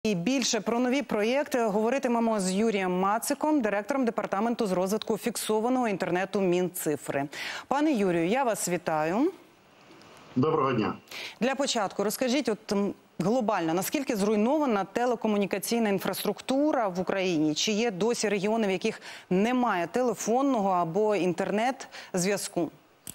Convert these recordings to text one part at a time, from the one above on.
І більше про нові проєкти говоритимемо з Юрієм Мациком, директором департаменту з розвитку фіксованого інтернету Мінцифри. Пане Юрію, я вас вітаю. Доброго дня. Для початку розкажіть, глобально, наскільки зруйнована телекомунікаційна інфраструктура в Україні? Чи є досі регіони, в яких немає телефонного або інтернет-зв'язку?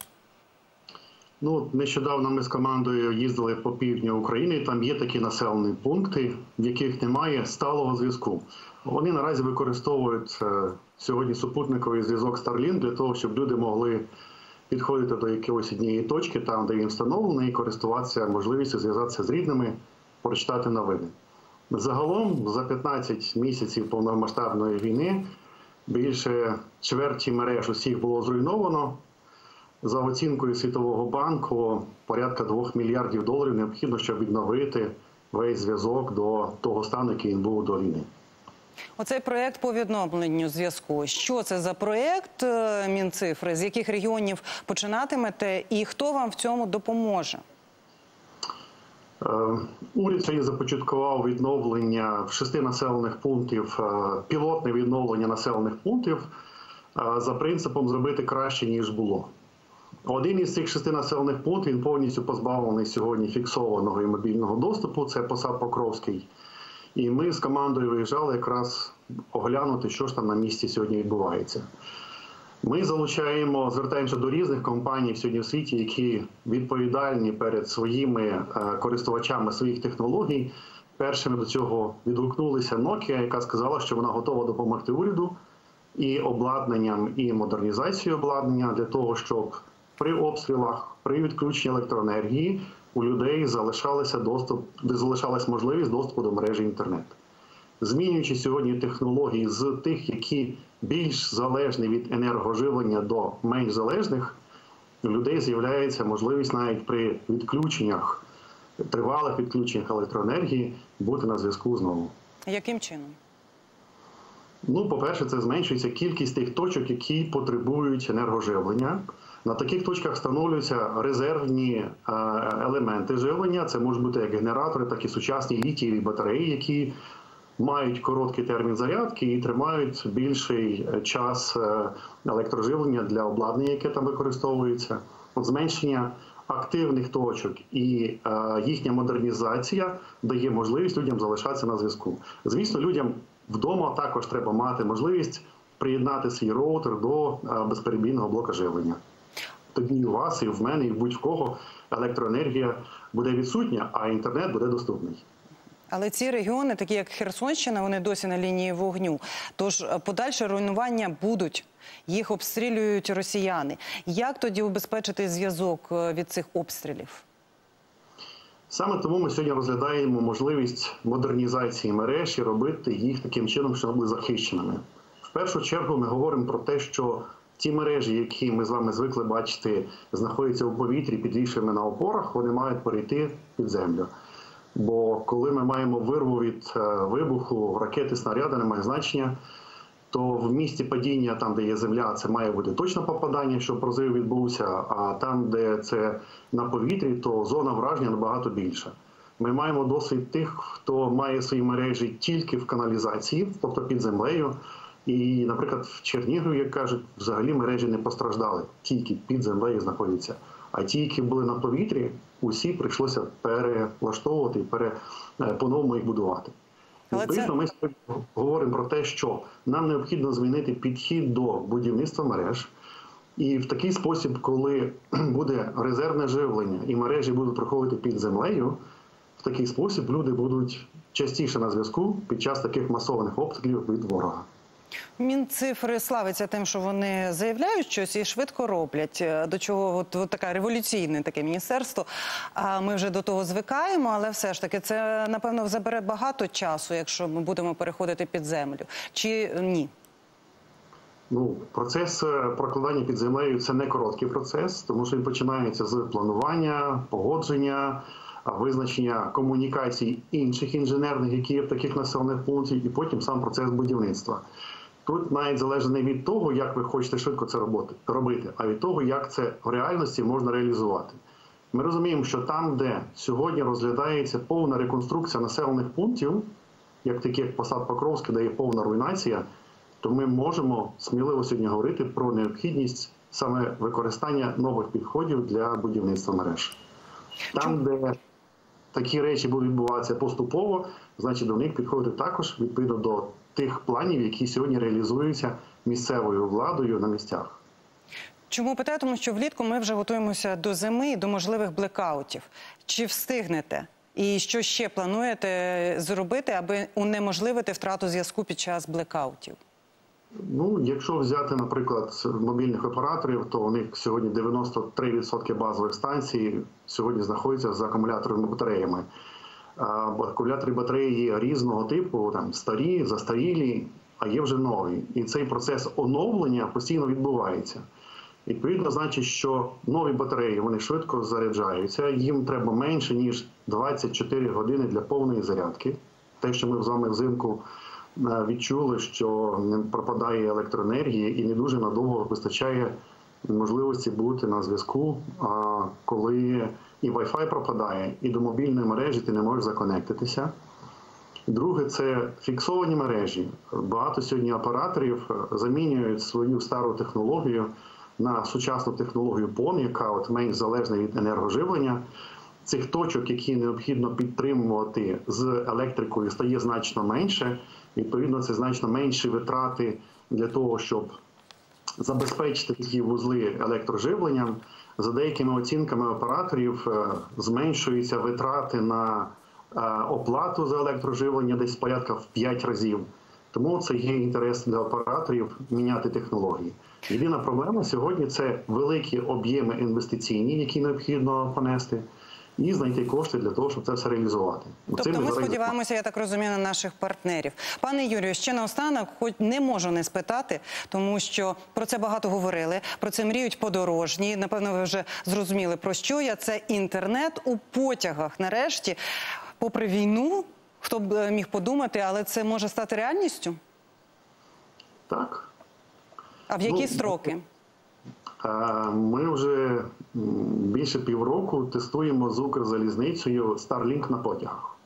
Нещодавно ми з командою їздили по півдню України, там є такі населені пункти, в яких немає сталого зв'язку. Вони наразі використовують сьогодні супутниковий зв'язок Starlink для того, щоб люди могли підходити до якоїсь однієї точки, там, де він встановлений, і користуватися можливістю зв'язатися з рідними, прочитати новини. Загалом, за 15 місяців повномасштабної війни, більше чверті мереж усіх було зруйновано. За оцінкою Світового банку, порядка $2 мільярдів необхідно, щоб відновити весь зв'язок до того стану, який він був до війни. Оцей проєкт по відновленню зв'язку. Що це за проєкт Мінцифри? З яких регіонів починатимете і хто вам в цьому допоможе? Уряд сьогодні започаткував відновлення в 6 населених пунктів, пілотне відновлення населених пунктів за принципом зробити краще, ніж було. Один із цих 6 населених пунктів, він повністю позбавлений сьогодні фіксованого і мобільного доступу, це Посад Покровський. І ми з командою виїжджали якраз оглянути, що ж там на місці сьогодні відбувається. Ми звертаємося до різних компаній сьогодні в світі, які відповідальні перед своїми користувачами своїх технологій. Першими до цього відгукнулися Nokia, яка сказала, що вона готова допомогти уряду і обладнанням, і модернізацією обладнання для того, щоб при обстрілах, при відключенні електроенергії у людей залишалась можливість доступу до мережі інтернет. Змінюючи сьогодні технології з тих, які більш залежні від енергоживлення до менш залежних, у людей з'являється можливість навіть при відключеннях, тривалих відключеннях електроенергії бути на зв'язку знову. Яким чином? По-перше, це зменшується кількість тих точок, які потребують енергоживлення. На таких точках встановлюються резервні елементи живлення. Це можуть бути як генератори, так і сучасні літієві батареї, які мають короткий термін зарядки і тримають більший час електроживлення для обладнання, яке там використовується. Зменшення активних точок і їхня модернізація дає можливість людям залишатися на зв'язку. Звісно, людям вдома також треба мати можливість приєднати свій роутер до безперебійного блока живлення. Тоді і у вас, і в мене, і будь-в кого електроенергія буде відсутня, а інтернет буде доступний. Але ці регіони, такі як Херсонщина, вони досі на лінії вогню. Тож подальше руйнування будуть. Їх обстрілюють росіяни. Як тоді убезпечити зв'язок від цих обстрілів? Саме тому ми сьогодні розглядаємо можливість модернізації мереж і робити їх таким чином, щоб вони були захищеними. В першу чергу ми говоримо про те, що ті мережі, які ми з вами звикли бачити, знаходяться у повітрі, підвішеними на опорах, вони мають перейти під землю. Бо коли ми маємо вирву від вибуху, ракети, снаряди, немає значення, то в місці падіння, там, де є земля, це має бути точно попадання, щоб розрив відбувся, а там, де це на повітрі, то зона враження набагато більша. Ми маємо досвід тих, хто має свої мережі тільки в каналізації, тобто під землею. І, наприклад, в Чернігові, як кажуть, взагалі мережі не постраждали, тільки під землею знаходяться. А ті, які були на повітрі, усі прийшлося перелаштовувати і по-новому їх будувати. Відповідно, ми говоримо про те, що нам необхідно змінити підхід до будівництва мереж. І в такий спосіб, коли буде резервне живлення і мережі будуть проходити під землею, в такий спосіб люди будуть частіше на зв'язку під час таких масованих обстрілів від ворога. Мінцифри славиться тим, що вони заявляють щось і швидко роблять. До чого таке революційне таке міністерство. Ми вже до того звикаємо, але все ж таки це, напевно, забере багато часу, якщо ми будемо переходити під землю. Чи ні? Процес прокладання під землею – це не короткий процес, тому що він починається з планування, погодження, визначення комунікацій інших інженерних, які є в таких населених пунктах, і потім сам процес будівництва. Тут навіть залежить не від того, як ви хочете швидко це робити, а від того, як це в реальності можна реалізувати. Ми розуміємо, що там, де сьогодні розглядається повна реконструкція населених пунктів, як таких як Посад Покровське, де є повна руйнація, то ми можемо сміливо сьогодні говорити про необхідність саме використання нових підходів для будівництва мереж. Там, де такі речі будуть відбуватися поступово, значить до них підходити також відповідно до тих планів, які сьогодні реалізуються місцевою владою на місцях. Чому питаю? Тому що влітку ми вже готуємося до зими і до можливих блекаутів. Чи встигнете? І що ще плануєте зробити, аби унеможливити втрату зв'язку під час блекаутів? Ну, якщо взяти, наприклад, мобільних операторів, то у них сьогодні 93% базових станцій сьогодні знаходяться з акумуляторними батареями. Акумулятори батареї є різного типу, там старі, застарілі, а є вже нові. І цей процес оновлення постійно відбувається. Відповідно, значить, що нові батареї, вони швидко заряджаються, їм треба менше, ніж 24 години для повної зарядки. Те, що ми з вами взимку відчули, що не пропадає електроенергії і не дуже надовго вистачає можливості бути на зв'язку, коли і Wi-Fi пропадає, і до мобільної мережі ти не можеш законектитися. Друге – це фіксовані мережі. Багато сьогодні операторів замінюють свою стару технологію на сучасну технологію PON, яка менш залежна від енергоживлення. Цих точок, які необхідно підтримувати з електрикою, стає значно менше. Відповідно, це значно менші витрати для того, щоб забезпечити такі вузли електроживленням. За деякими оцінками операторів зменшуються витрати на оплату за електроживлення десь порядка в 5 разів. Тому це є інтерес для операторів міняти технології. Єдина проблема сьогодні – це великі об'єми інвестиційні, які необхідно понести, і знайти кошти для того, щоб це все реалізувати. Тобто ми сподіваємося, я так розумію, на наших партнерів. Пане Юрію, ще наостанок, хоч не можу не спитати, тому що про це багато говорили, про це мріють подорожні. Напевно, ви вже зрозуміли, про що я. Це інтернет у потягах. Нарешті, попри війну, хто б міг подумати, але це може стати реальністю? Так. А в які строки? Ми вже більше півроку тестуємо з Укрзалізницею Starlink на потягах.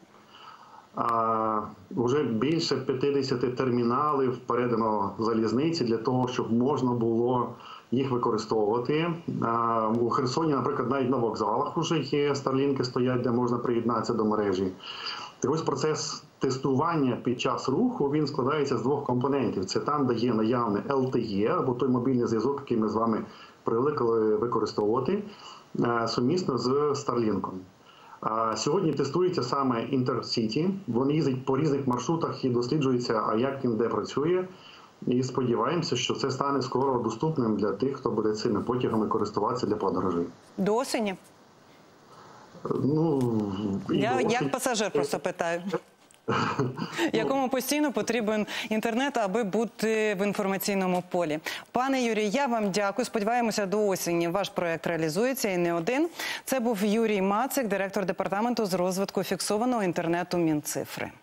Вже більше 50 терміналів передано залізниці для того, щоб можна було їх використовувати. У Херсоні, наприклад, навіть на вокзалах вже є Starlink стоять, де можна приєднатися до мережі. Так ось процес тестування під час руху, він складається з двох компонентів. Це там, де є наявне LTE, або той мобільний зв'язок, який ми з вами привикли використовувати, сумісно з Starlink. Сьогодні тестується саме Intercity. Вони їздять по різних маршрутах і досліджується, а як він де працює. І сподіваємося, що це стане скоро доступним для тих, хто буде цими потягами користуватися для подорожей. До осені? Ну, я як пасажир просто питаю. Якому постійно потрібен інтернет, аби бути в інформаційному полі. Пане Юрій, я вам дякую. Сподіваємося, до осені ваш проєкт реалізується і не один. Це був Юрій Мацик, директор департаменту з розвитку фіксованого інтернету Мінцифри.